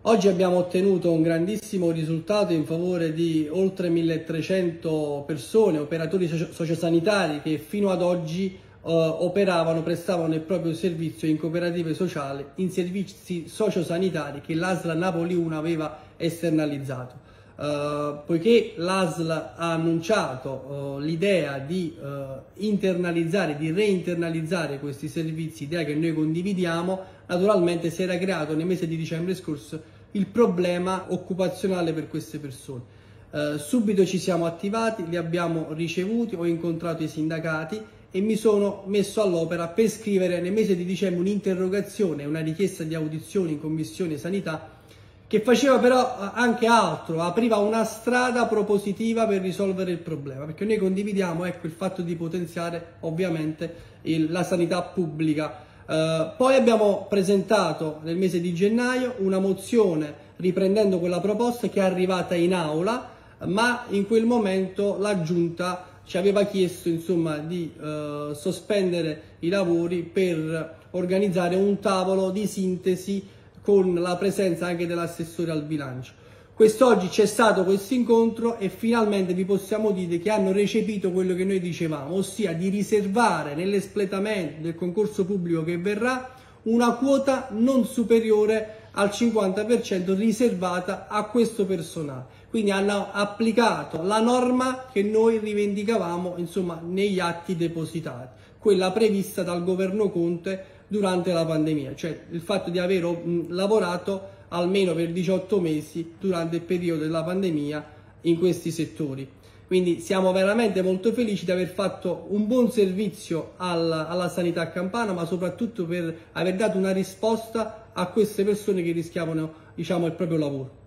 Oggi abbiamo ottenuto un grandissimo risultato in favore di oltre 1300 persone, operatori sociosanitari che fino ad oggi prestavano il proprio servizio in cooperative sociali, in servizi sociosanitari che l'ASL Napoli 1 aveva esternalizzato. Poiché l'ASL ha annunciato l'idea di internalizzare, di reinternalizzare questi servizi, idea che noi condividiamo, naturalmente si era creato nel mese di dicembre scorso il problema occupazionale per queste persone. Subito ci siamo attivati, li abbiamo ricevuti, ho incontrato i sindacati e mi sono messo all'opera per scrivere nel mese di dicembre un'interrogazione, una richiesta di audizione in Commissione Sanità, che faceva però anche altro, apriva una strada propositiva per risolvere il problema, perché noi condividiamo il fatto di potenziare ovviamente la sanità pubblica. Poi abbiamo presentato nel mese di gennaio una mozione riprendendo quella proposta che è arrivata in aula, ma in quel momento la Giunta ci aveva chiesto di sospendere i lavori per organizzare un tavolo di sintesi con la presenza anche dell'assessore al bilancio. Quest'oggi c'è stato questo incontro e finalmente vi possiamo dire che hanno recepito quello che noi dicevamo, ossia di riservare nell'espletamento del concorso pubblico che verrà una quota non superiore al 50% riservata a questo personale. Quindi hanno applicato la norma che noi rivendicavamo negli atti depositati, quella prevista dal governo Conte durante la pandemia, cioè il fatto di aver lavorato almeno per 18 mesi durante il periodo della pandemia in questi settori. Quindi siamo veramente molto felici di aver fatto un buon servizio alla sanità campana, ma soprattutto per aver dato una risposta a queste persone che rischiavano il proprio lavoro.